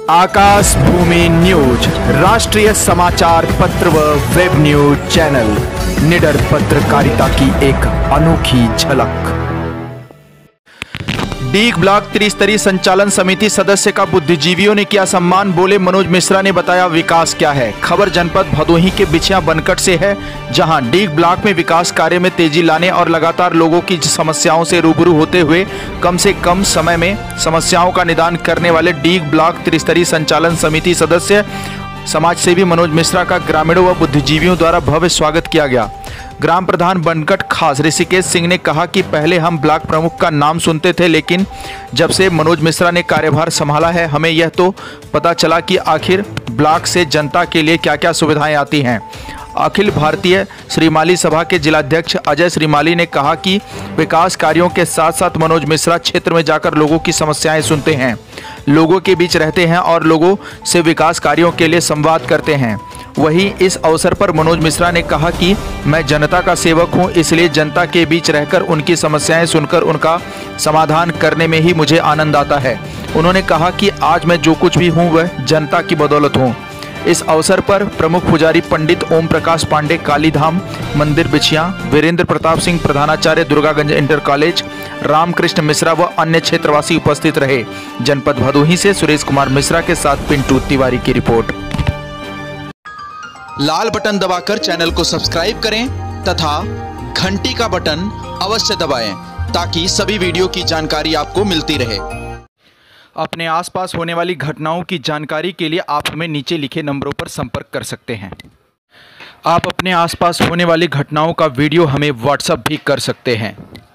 आकाश भूमि news राष्ट्रीय समाचार पत्र व वेब न्यूज चैनल निडर पत्रकारिता की एक अनोखी झलक। डीग ब्लॉक त्रिस्तरीय संचालन समिति सदस्य का बुद्धिजीवियों ने किया सम्मान, बोले मनोज मिश्रा ने बताया विकास क्या है। खबर जनपद भदोही के बिछिया बनकट से है, जहां डीग ब्लॉक में विकास कार्य में तेजी लाने और लगातार लोगों की समस्याओं से रूबरू होते हुए कम से कम समय में समस्याओं का निदान करने वाले डीग ब्लॉक त्रिस्तरीय संचालन समिति सदस्य समाज सेवी मनोज मिश्रा का ग्रामीणों व बुद्धिजीवियों द्वारा भव्य स्वागत किया गया। ग्राम प्रधान बनकट खास ऋषिकेश सिंह ने कहा कि पहले हम ब्लॉक प्रमुख का नाम सुनते थे, लेकिन जब से मनोज मिश्रा ने कार्यभार संभाला है हमें यह तो पता चला कि आखिर ब्लॉक से जनता के लिए क्या क्या सुविधाएं आती हैं। अखिल भारतीय श्रीमाली सभा के जिलाध्यक्ष अजय श्रीमाली ने कहा कि विकास कार्यों के साथ साथ मनोज मिश्रा क्षेत्र में जाकर लोगों की समस्याएं सुनते हैं, लोगों के बीच रहते हैं और लोगों से विकास कार्यों के लिए संवाद करते हैं। वहीं इस अवसर पर मनोज मिश्रा ने कहा कि मैं जनता का सेवक हूं, इसलिए जनता के बीच रहकर उनकी समस्याएं सुनकर उनका समाधान करने में ही मुझे आनंद आता है। उन्होंने कहा कि आज मैं जो कुछ भी हूं वह जनता की बदौलत हूं। इस अवसर पर प्रमुख पुजारी पंडित ओम प्रकाश पांडे कालीधाम मंदिर बिछिया, वीरेंद्र प्रताप सिंह प्रधानाचार्य दुर्गागंज इंटर कॉलेज, रामकृष्ण मिश्रा व अन्य क्षेत्रवासी उपस्थित रहे। जनपद भदोही से सुरेश कुमार मिश्रा के साथ पिंटू तिवारी की रिपोर्ट। लाल बटन दबाकर चैनल को सब्सक्राइब करें तथा घंटी का बटन अवश्य दबाएं ताकि सभी वीडियो की जानकारी आपको मिलती रहे। अपने आसपास होने वाली घटनाओं की जानकारी के लिए आप हमें नीचे लिखे नंबरों पर संपर्क कर सकते हैं। आप अपने आसपास होने वाली घटनाओं का वीडियो हमें व्हाट्सएप भी कर सकते हैं।